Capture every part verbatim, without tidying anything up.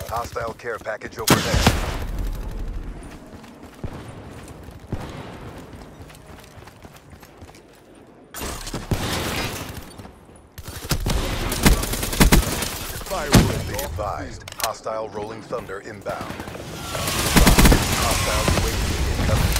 Hostile care package over there. Firewood, be advised. Hostile Rolling Thunder inbound. Hostile U A V incoming.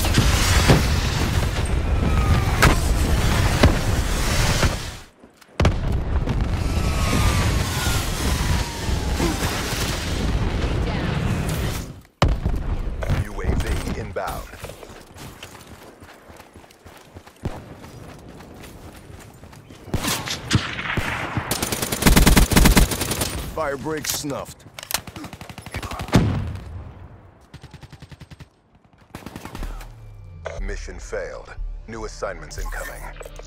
U A V inbound. Firebreak snuffed. Mission failed. New assignments incoming.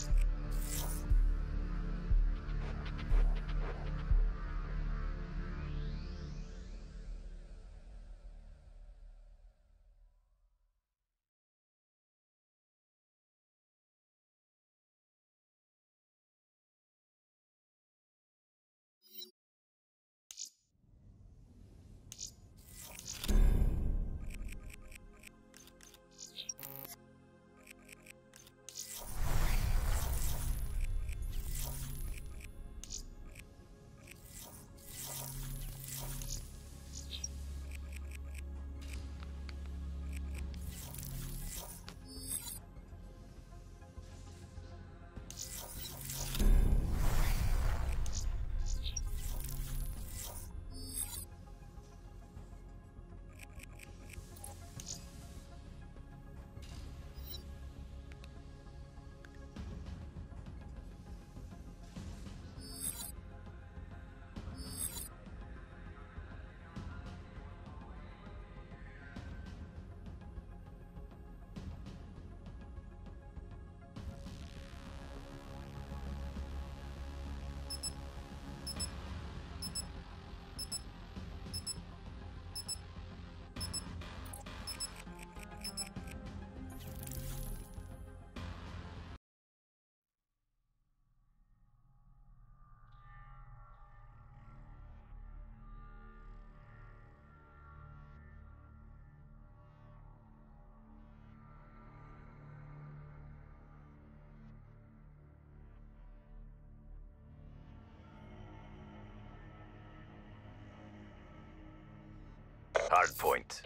Hard point.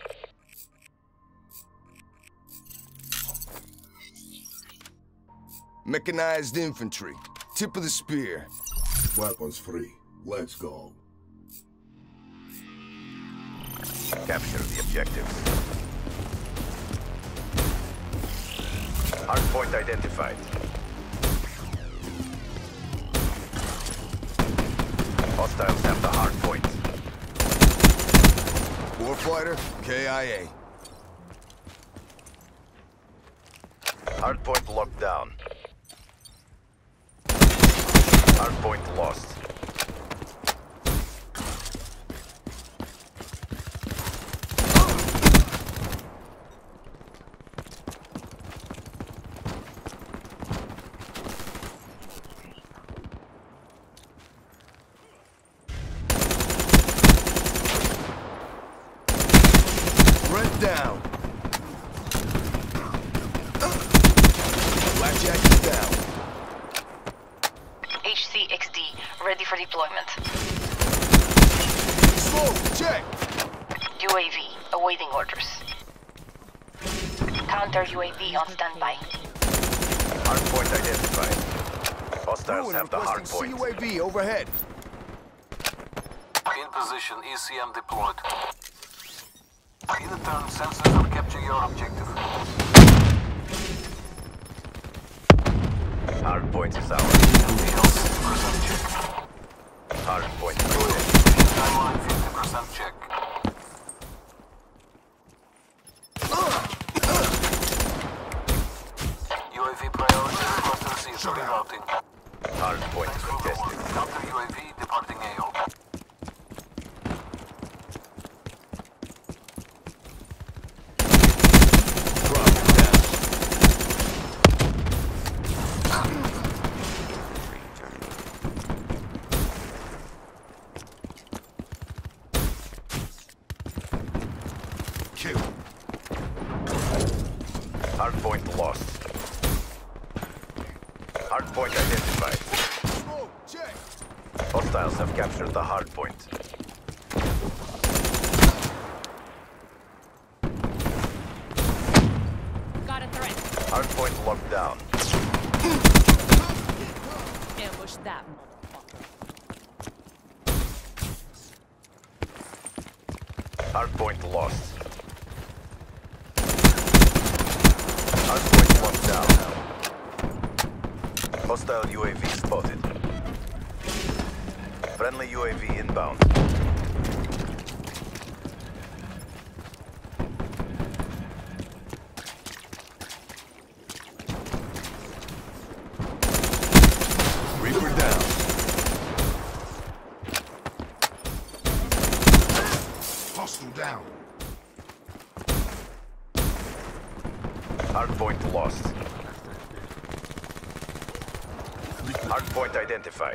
Mechanized infantry. Tip of the spear. Weapons free. Let's go. Capture the objective. Hard point identified. Hostiles have the hard point. Warfighter, K I A. Hard point locked down. Hard point lost. Down. Blackjack is down. H C X D, ready for deployment. Smoke, check. U A V, awaiting orders. Counter U A V on standby. Hard point identified. Hostiles Bruin have the hard requesting point. C U A V overhead. In position, E C M deployed. In the turn, sensors will capture your objective. Hard point is ours. L T L sixty percent check. Hard point good. Timeline fifty percent check. U A V priority request received. Rerouting. Hard point contested. Counter U A V departing A O. kill. Hardpoint lost. Hardpoint identified. Smoke, check. Hostiles have captured the hardpoint. Got a threat. Hardpoint locked down. Ambush that motherfucker. Hardpoint lost. Hardpoint locked down. Hostile U A V spotted. Friendly U A V inbound. Reaper down. Hostile down. Hardpoint lost. Hardpoint identified.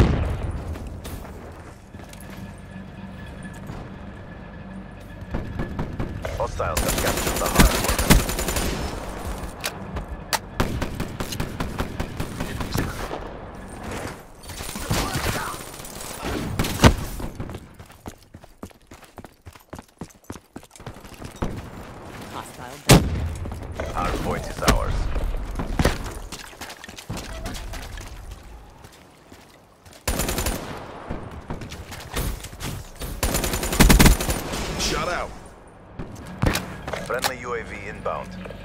Hostiles have captured the hardpoint. Hostile down. Hardpoint is ours. Shot out. Friendly U A V inbound.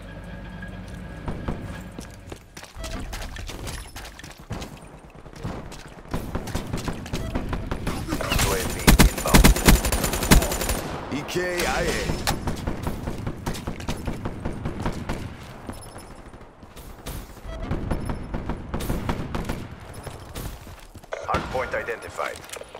U A V inbound. E K I A. Hardpoint identified.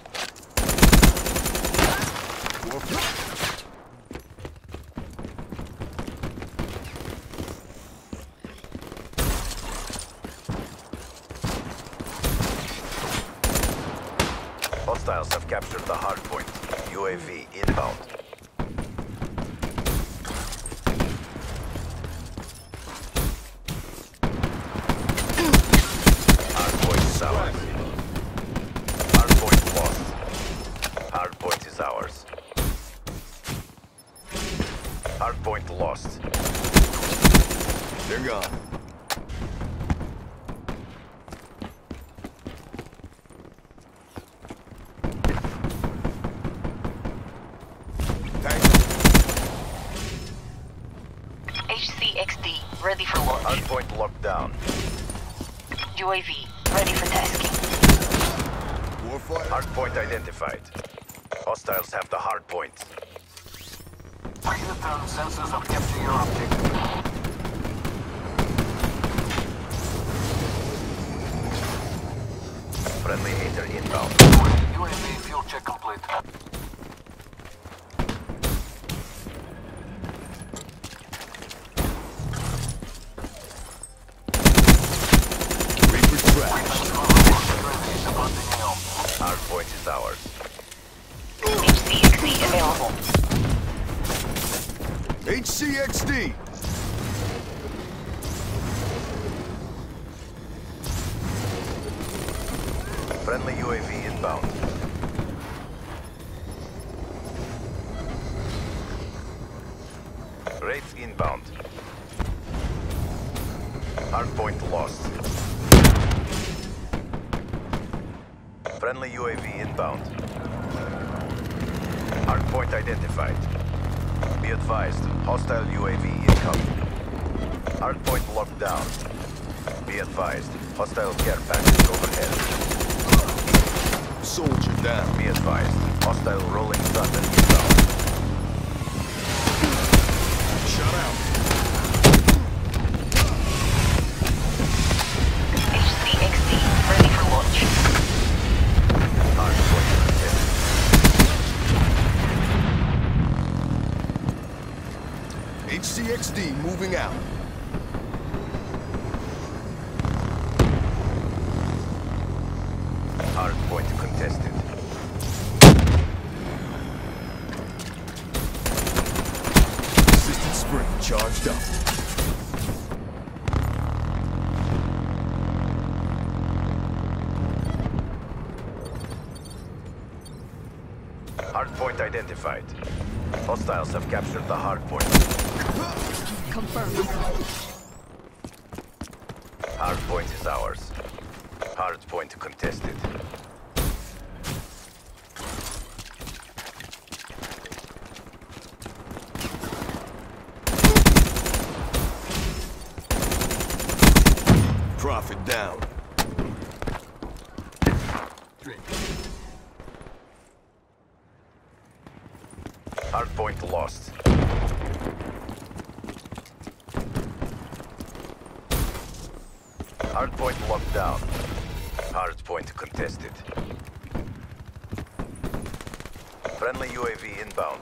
Hostiles have captured the hardpoint. U A V inbound. Hardpoint is ours. Hardpoint lost. Hardpoint is ours. Hardpoint lost. They're gone. Tango. H C X D ready for launch. Hardpoint locked down. U A V ready for tasking. Warfighter. Hardpoint identified. Hostiles have the hardpoint. Return sensors have captured your objective. Friendly hater inbound. U A V fuel check complete. Reaper trash. Hardpoint is ours. H C X D available. H C X D. Friendly U A V inbound. Wraith inbound. Hardpoint lost. Friendly U A V inbound. Hardpoint identified. Be advised, hostile U A V incoming. Hardpoint locked down. Be advised, hostile care package overhead. Soldier down. Be advised, hostile rolling thunder inbound. Shot out. H C X D ready for launch. Hardpoint contested. H C X D moving out. Hardpoint contested. System Charged up. Hardpoint identified. Hostiles have captured the hardpoint. Confirmed. Hardpoint is ours. Hardpoint contested. Profit down. Hardpoint lost. Hardpoint locked down. Hardpoint contested. Friendly U A V inbound.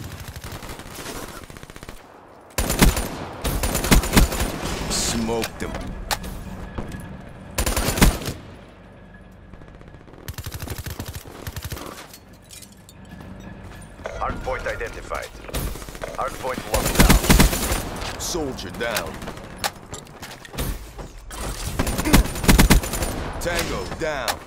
Smoked him. Hardpoint identified. Hardpoint locked down. Soldier down. Tango down.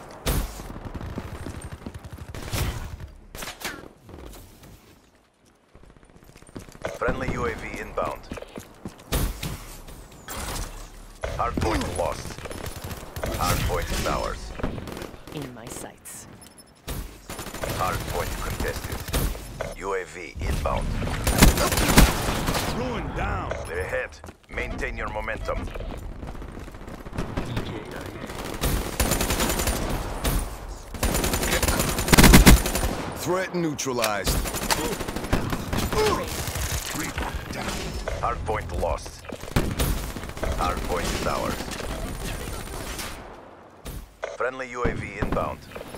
Friendly U A V inbound. Hardpoint lost. Hardpoint is ours. In my sights. Hardpoint contested. U A V inbound. Ruin down. They're ahead. Maintain your momentum. Threat neutralized. Hardpoint lost. Hardpoint is ours. Friendly U A V inbound.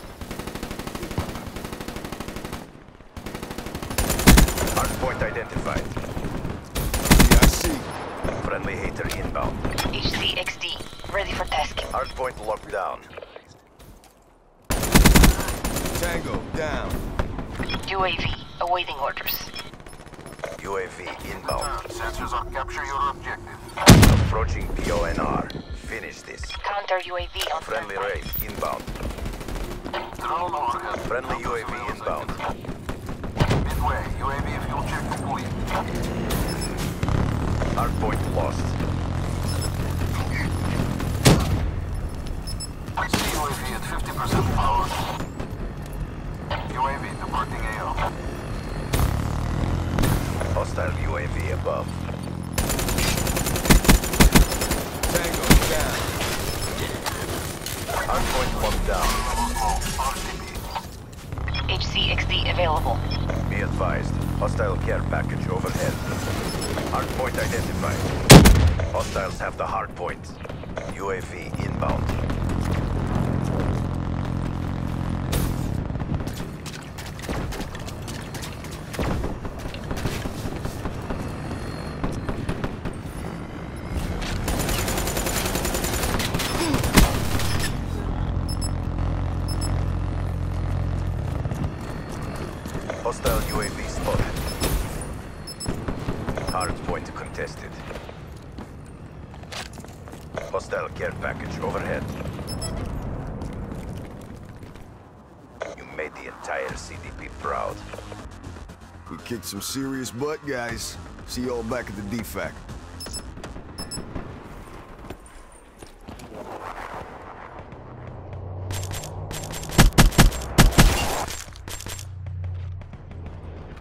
Hardpoint identified. Yeah, I see. Friendly hater inbound. H C X D, ready for tasking. Hardpoint locked down. Tango down. U A V, awaiting orders. U A V inbound. Sensors are capture your objective. Approaching P O N R. Finish this. Counter U A V on Friendly standby. raid inbound. Drone overhead. Friendly U A V inbound. Midway, U A V fuel check complete. Hardpoint lost. I see U A V at fifty percent power. U A V departing A O. Hostile U A V above. Tango down. Hardpoint locked down. R T B. H C X D available. Be advised. Hostile care package overhead. Hardpoint identified. Hostiles have the hardpoint. U A V inbound. Hostile U A V spotted. Hardpoint contested. Hostile care package overhead. You made the entire C D P proud. We kicked some serious butt, guys. See y'all back at the D FAC.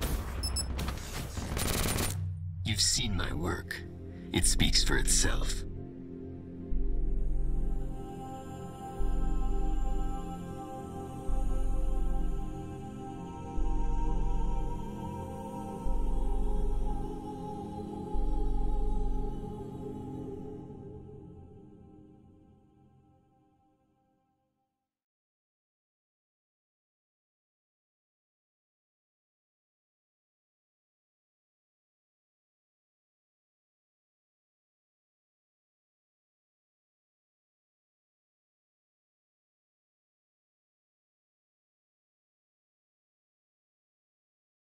You've seen my work. It speaks for itself.